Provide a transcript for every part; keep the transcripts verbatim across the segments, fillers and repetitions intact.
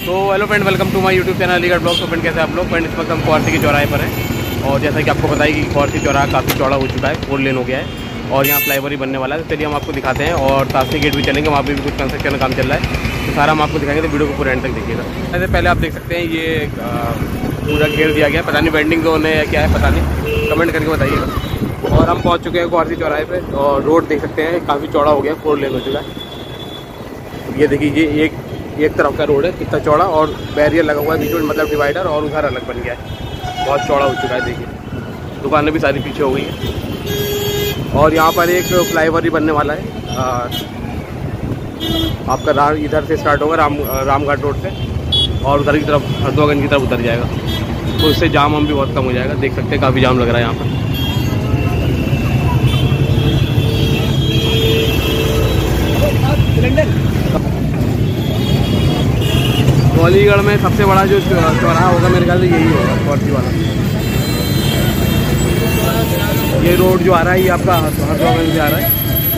तो hello friend, welcome to my YouTube channel Aligarh blogs. तो friend कैसे आप लोग? फ्रेंड इस वक्त हम क्वार्सी के चौराहे पर हैं और जैसा कि आपको पता है कि क्वार्सी चौराहा काफ़ी चौड़ा हो चुका है, फोर लेन हो गया है और यहाँ फ्लाईओवर ही बनने वाला है। तो चलिए हम आपको दिखाते हैं और तासनी गेट भी चलेंगे, वहाँ पर भी कुछ कंस्ट्रक्शन का काम चल रहा है, तो सारा हम आपको दिखाएंगे। तो वीडियो को पूरे एंड तक देखिएगा। ऐसे पहले आप देख सकते हैं ये पूरा घेर दिया गया, पता नहीं वेंडिंग जोन है या क्या है, पता नहीं, कमेंट करके बताइएगा। और हम पहुँच चुके हैं क्वार्सी चौराहे पर और रोड देख सकते हैं काफ़ी चौड़ा हो गया, फोर लेन हो चुका है। ये देखिए, ये एक एक तरफ का रोड है कितना चौड़ा और बैरियर लगा हुआ है बीच में, मतलब डिवाइडर, और उधर अलग बन गया है, बहुत चौड़ा हो चुका है। देखिए दुकानें भी सारी पीछे हो गई हैं और यहाँ पर एक फ्लाईओवर भी बनने वाला है। आ, आपका राम इधर से स्टार्ट होगा राम रामघाट रोड से और उधर की तरफ हरदोगंज की तरफ उतर जाएगा, तो इससे जाम हम भी बहुत कम हो जाएगा। देख सकते हैं काफ़ी जाम लग रहा है यहाँ पर। तो अलीगढ़ में सबसे बड़ा जो चौराहा होगा मेरे ख्याल से यही होगा, क्वार्सी वाला। ये रोड जो आ रहा है ये आपका हरदोगंज से आ रहा है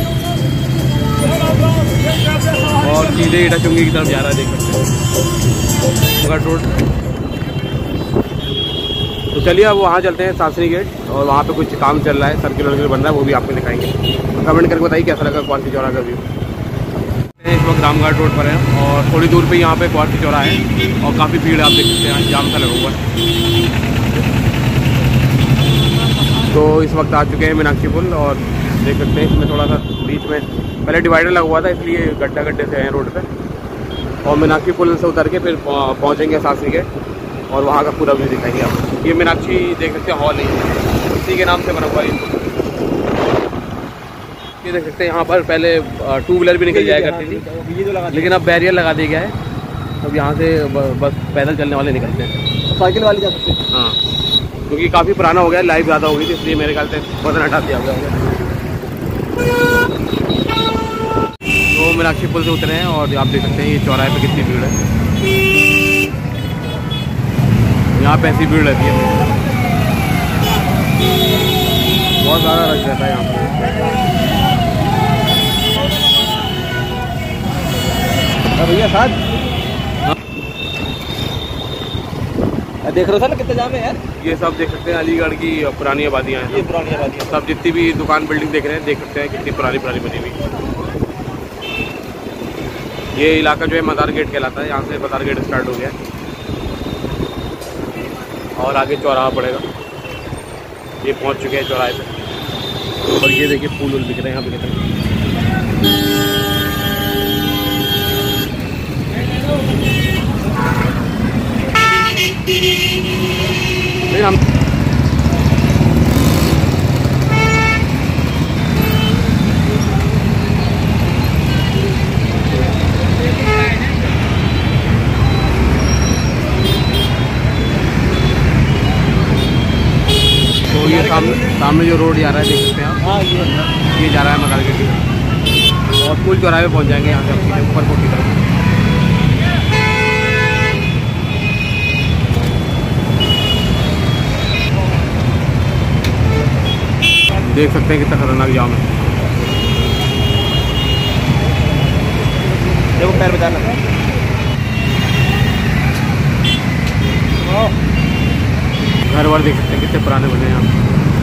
और सीधे इटाचुंगी की तरफ जा रहा है, देख सकते हैं रोड। तो चलिए अब वहाँ चलते हैं तासनी गेट और वहाँ पे कुछ काम चल रहा है, सर्किल वर्किल बन रहा है, वो भी आपको दिखाएंगे। कमेंट करके बताइए कैसा लगा क्वार्सी चौराहा का व्यू। इस वक्त रामघाट रोड पर है और थोड़ी दूर पे यहाँ पे क्वार्सी चौराहा है और काफ़ी भीड़ आप देख सकते हैं, जाम सा लगा हुआ है। तो इस वक्त आ चुके हैं मीनाक्षी पुल और देख सकते हैं इसमें थोड़ा सा बीच में पहले डिवाइडर लगा हुआ था, इसलिए गड्ढा गड्ढे से हैं रोड पे। और मीनाक्षी पुल से उतर के फिर पहुँचेंगे तासनी गेट और वहाँ का पूरा व्यू दिखाएंगे आपको। ये मीनाक्षी देख सकते हैं हॉल है, इसी के नाम से बना हुआ है। ये देख सकते हैं यहाँ पर पहले टू व्हीलर भी निकल जाया करती थी, लेकिन अब बैरियर लगा दिया गया है। अब यहाँ से बस पैदल चलने वाले निकलते हैं, साइकिल वाले जा सकते हैं। हाँ, क्योंकि काफ़ी पुराना हो गया, लाइफ ज़्यादा हो गई थी, इसलिए मेरे ख्याल से वजन हटा दिया गया। तो मीनाक्षी पुल से उतरे हैं और आप देख सकते हैं ये चौराहे पे कितनी भीड़ है। यहाँ पे ऐसी भीड़ रहती है, बहुत ज़्यादा रश रहता है यहाँ पर। भैया साथ देख रहे हो सर कितने जाम है यार। ये सब देख सकते हैं अलीगढ़ की पुरानी आबादियाँ हैं, ये पुरानी आबादियाँ सब जितनी भी दुकान बिल्डिंग देख रहे हैं, देख सकते हैं कितनी पुरानी पुरानी बनी हुई। ये इलाका जो है मदार गेट कहलाता है, यहाँ से मदार गेट स्टार्ट हो गया है और आगे चौराहा पड़ेगा। ये पहुँच चुके हैं चौराहे पे और ये देखिए फूल वूल बिक रहे हैं यहाँ पे कितने। हम तो ये सामने सामने जो रोड जा रहा है देख सकते हैं आप। हाँ, ये ये जा रहा है मदार गेट की तरफ और पुल चौराहे पे पहुँच जाएंगे यहाँ से ऊपर कोट की तरफ। देख सकते हैं कितना खतरनाक जाम है। देखो पैर बचाना। घर वर देख सकते हैं कितने पुराने बने हैं यहाँ।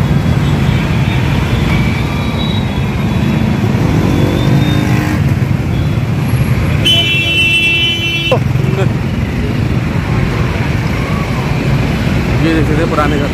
ये देख सकते हैं पुराने घर।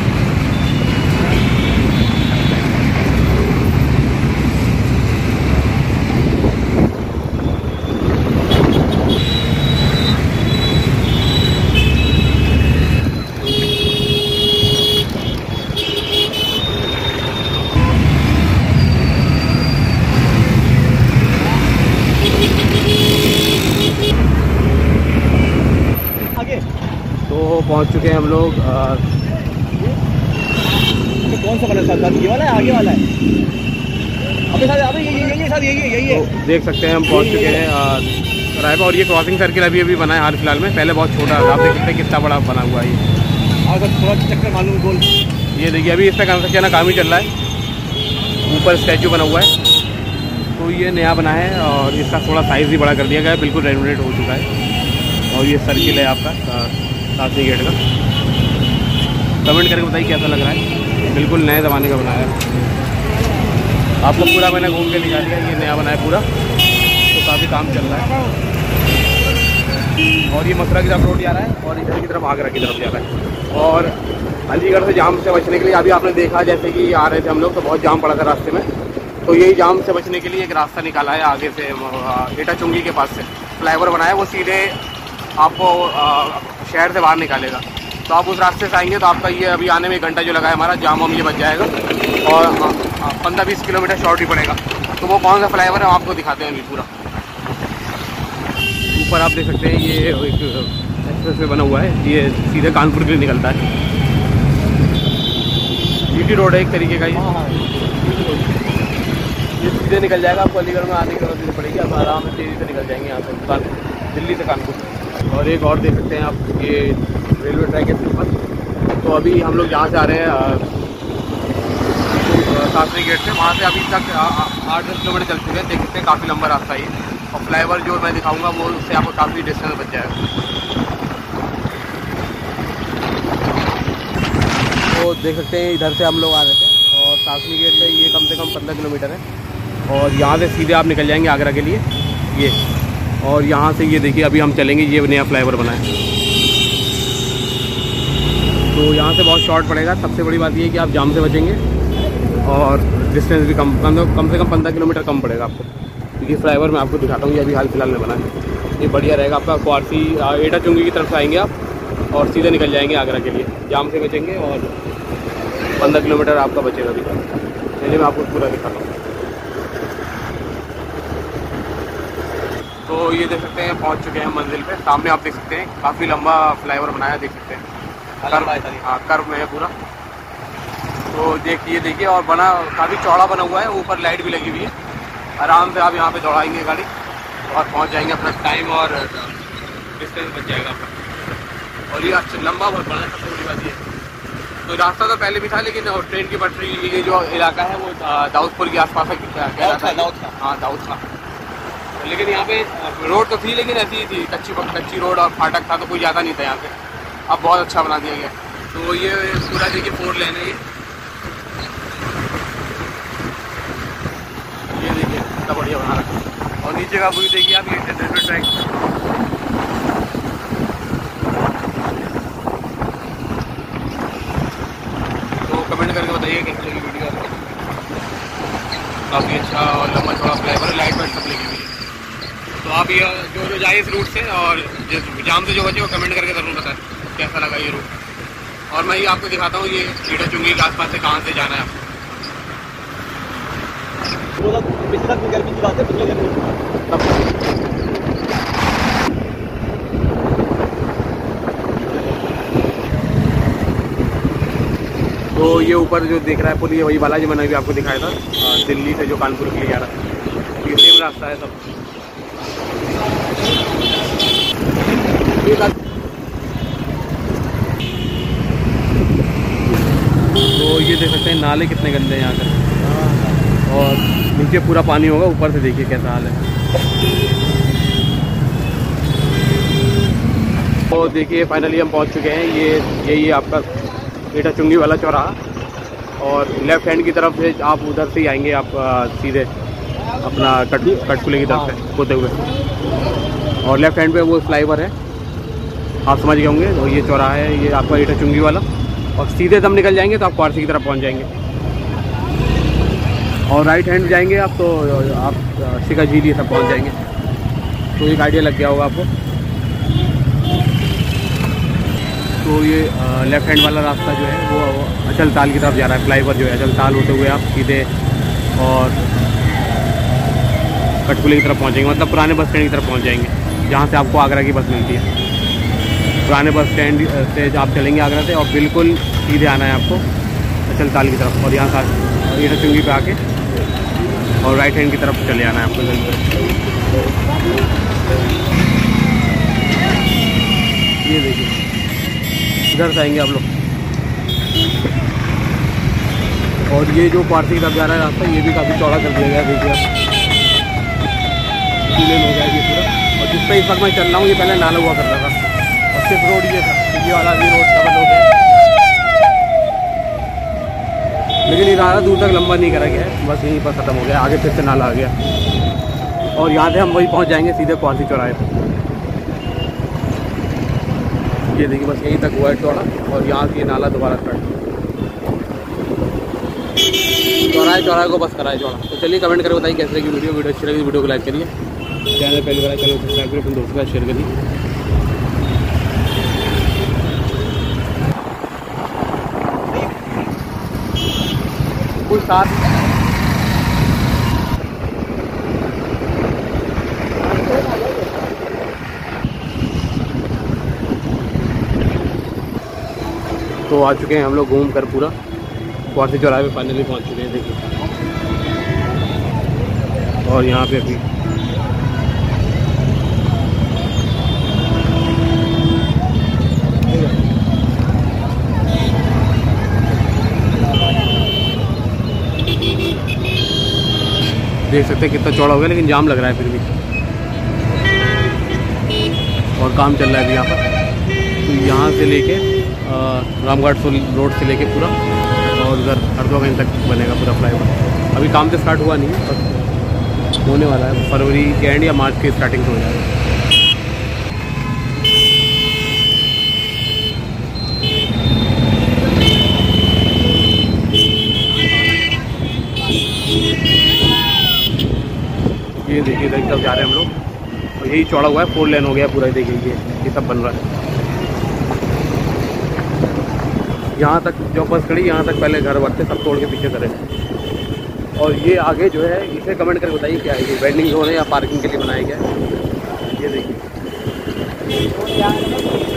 तो पहुंच चुके हैं हम लोग। तो कौन सा वाला साथ ये वाला है आगे वाला है? अबे साथ अबे ये ये साथ यही है यही है। तो देख सकते हैं हम पहुंच चुके हैं चौराहे पर और ये क्रॉसिंग सर्किल अभी अभी बना है हाल फिलहाल में, पहले बहुत छोटा था। आप देख सकते हैं कितना बड़ा बना हुआ है ये। अगर थोड़ा चक्कर मालूम गोल। ये देखिए अभी इस पर कंस्ट्रक्शन का काम ही चल रहा है, ऊपर स्टैचू बना हुआ है तो ये नया बना है और इसका थोड़ा साइज़ भी बड़ा कर दिया गया है, बिल्कुल रेनोवेट हो चुका है और ये सर्किल है आपका तासनी गेट का। कमेंट करके बताइए कैसा लग रहा है। बिल्कुल नए ज़माने का बनाया है। आपको पूरा मैंने घूम के दिखा दिया। ये नया बना है पूरा, तो काफ़ी काम चल रहा है। और ये मथुरा की तरफ रोड जा रहा है और इधर की तरफ आगरा की तरफ जा रहा है। और अलीगढ़ से जाम से बचने के लिए अभी आपने देखा जैसे कि आ रहे थे हम लोग तो बहुत जाम पड़ा था रास्ते में, तो यही जाम से बचने के लिए एक रास्ता निकाला है आगे से एटा चुंगी के पास से फ्लाईओवर बनाया, वो सीधे आपको शहर से बाहर निकालेगा। तो आप उस रास्ते से आएंगे तो आपका ये अभी आने में एक घंटा जो लगा है हमारा जाम हम ये बच जाएगा और पंद्रह बीस किलोमीटर शॉर्ट ही पड़ेगा। तो वो कौन सा फ्लाईओवर है आपको दिखाते हैं अभी पूरा। ऊपर आप देख सकते हैं ये एक एक्सप्रेस वे बना हुआ है, ये सीधे कानपुर के लिए निकलता है। जीटी रोड है एक तरीके का ये ये सीधे निकल जाएगा। आपको अलीगढ़ में आने की जरूरत नहीं पड़ेगी, आप आराम से तेज़ी से निकल जाएंगे यहाँ से कानपुर, दिल्ली से कानपुर। और एक और देख सकते हैं आप ये रेलवे ट्रैक है इसके ऊपर। तो अभी हम लोग जहाँ से आ रहे हैं तासनी गेट से, वहाँ से अभी तक आठ दस किलोमीटर चल चुके हैं। देख सकते हैं काफ़ी लंबा रास्ता है और फ्लाईओवर जो मैं दिखाऊंगा वो उससे आपको काफ़ी डिस्टेंस बच जाएगा। तो देख सकते हैं इधर से हम लोग आ रहे थे और तासनी गेट से ये कम से कम पंद्रह किलोमीटर है और यहाँ से सीधे आप निकल जाएंगे आगरा के लिए ये। और यहाँ से ये देखिए अभी हम चलेंगे, ये नया फ्लाईओवर बना है तो यहाँ से बहुत शॉर्ट पड़ेगा। सबसे बड़ी बात ये है कि आप जाम से बचेंगे और डिस्टेंस भी कम कम से कम पंद्रह किलोमीटर कम पड़ेगा आपको, क्योंकि फ्लाईओवर मैं आपको दिखाता हूँ ये अभी हाल फिलहाल में बना है। ये बढ़िया रहेगा आपका। क्वारसी एटा चुंगी की तरफ से आएंगे आप और सीधे निकल जाएंगे आगरा के लिए, जाम से बचेंगे और पंद्रह किलोमीटर आपका बचेगा भी। चलिए मैं आपको पूरा दिखाता हूँ। तो ये देख सकते हैं पहुँच चुके हैं मंजिल पे। सामने आप देख सकते हैं काफ़ी लंबा फ्लाईओवर बनाया, देख सकते हैं कर्व, हाँ कर्व में है पूरा। तो देखिए देखिए और बना काफ़ी चौड़ा बना हुआ है, ऊपर लाइट भी लगी हुई है। आराम से आप यहाँ पे दौड़ाएंगे गाड़ी और पहुँच जाएंगे, अपना टाइम और डिस्टेंस बच जाएगा आपका। और ये अच्छा लंबा बहुत बड़ा है, सबसे बड़ी बात ये। तो रास्ता तो पहले भी था लेकिन ट्रेन की पटरी ये जो इलाका है वो दाऊदपुर के आसपास है, क्या इलाका है? हाँ दाऊद था। लेकिन यहाँ पे रोड तो थी लेकिन ऐसी ही थी, कच्ची कच्ची रोड और फाटक था तो कोई ज़्यादा नहीं था यहाँ पे। अब बहुत अच्छा बना दिया गया। तो ये पूरा देखिए फोर लेन है ये ये देखिए कितना बढ़िया बना रखा है। और नीचे का व्यू देखिए आप, ये रेलवे ट्रैक। तो कमेंट करके बताइए कैसी लगी वीडियो आपको। काफ़ी अच्छा और लंबा चौड़ा फ्लाईओवर, लाइट वाइट सब लगी हुई है। तो आप ये जो जो जाए इस रूट से और जाम से जो बचे वो कमेंट करके ज़रूर बताएं कैसा लगा ये रूट। और मैं ये आपको दिखाता हूँ ये एटा चुंगी के आसपास से कहाँ से जाना है आपको। गर्मी की बात है, पिछले गर्मी तो ये ऊपर जो देख रहा है पुल ये वही वाला जो मैंने अभी आपको दिखाया था, दिल्ली से जो कानपुर के लिए जा रहा है। ये सेम रास्ता है सब। तो ये देख सकते हैं नाले कितने गंदे हैं यहाँ पर और नीचे पूरा पानी होगा, ऊपर से देखिए कैसा हाल है। तो देखिए फाइनली हम पहुँच चुके हैं। ये यही आपका एटा चुंगी वाला चौराहा और लेफ्ट हैंड की तरफ से आप उधर से ही आएंगे आप सीधे अपना कट कटकुले की तरफ से होते हुए। और लेफ्ट हैंड पे वो फ्लाईओवर है, आप समझ गए होंगे। तो ये चौराहा है ये आपका एटा चुंगी वाला और सीधे दम निकल जाएंगे तो आप क्वारसी की तरफ पहुंच जाएंगे। और राइट हैंड जाएंगे आप तो आप शिका झील ये सब पहुंच जाएंगे। तो एक आइडिया लग गया होगा आपको। तो ये लेफ्ट हैंड वाला रास्ता जो है वो अचल ताल की तरफ जा रहा है। फ्लाईओवर जो है अचल ताल होते हुए आप सीधे और कटकुले की तरफ पहुंचेंगे, मतलब पुराने बस स्टैंड की तरफ पहुंच जाएंगे जहां से आपको आगरा की बस मिलती है। पुराने बस स्टैंड से आप चलेंगे आगरा से और बिल्कुल सीधे आना है आपको अचल ताल की तरफ और यहाँ से एटा चुंगी पे आके और राइट हैंड की तरफ चले आना है आपको। ये देखिए इधर से आएंगे आप लोग और ये जो क्वारसी की तरफ जा रहा है रास्ता ये भी काफ़ी चौड़ा कर दिया गया है। देखिए आप लेन हो गया ये पूरा और जिस पे इस वक्त मैं चल रहा हूँ ये पहले नाला हुआ करता था और सिर्फ रोड ये था, ये वाला भी रोड डबल हो गया, लेकिन ये ज़्यादा दूर तक लंबा नहीं करा गया है, बस यहीं पर ख़त्म हो गया, आगे फिर से नाला आ गया और यहाँ से हम वही पहुँच जाएंगे सीधे क्वासी चौराहे पर। ये देखिए बस यहीं तक हुआ है चौड़ा और यहाँ से ये नाला दोबारा स्टार्ट, चौराहे चौराहे को बस कराए चौड़ा। तो चलिए कमेंट करके बताइए कैसे लगी वीडियो, वीडियो अच्छी लगी वीडियो को लाइक करिए, चैनल पहली बार चैनल सब्सक्राइब करिए, अपने दोस्तों के साथ शेयर करिए। कुछ साथ तो आ चुके हैं हम लोग घूम कर पूरा क्वासी चौराहे पे फाइनली पहुंच चुके हैं। देखिए और यहाँ पे अभी देख सकते हैं कितना चौड़ा हो गया, लेकिन जाम लग रहा है फिर भी और काम चल रहा है अभी यहाँ पर। तो यहाँ से लेके रामघाट रोड से लेके पूरा और उधर हरदोगंज तक बनेगा पूरा फ्लाईओवर। अभी काम तो स्टार्ट हुआ नहीं है, बस होने वाला है, फरवरी के एंड या मार्च के स्टार्टिंग से हो जाएगा। ये देखिए इधर तक जा रहे हैं हम लोग और यही चौड़ा हुआ है, फोर लेन हो गया पूरा। देखिए ये ये सब बन रहा है, यहाँ तक जो बस खड़ी यहाँ तक पहले घर वर थे सब तोड़ के पीछे करे। और ये आगे जो है इसे कमेंट करके बताइए क्या है, ये वेंडिंग जोन है या पार्किंग के लिए बनाया गया है। ये देखिए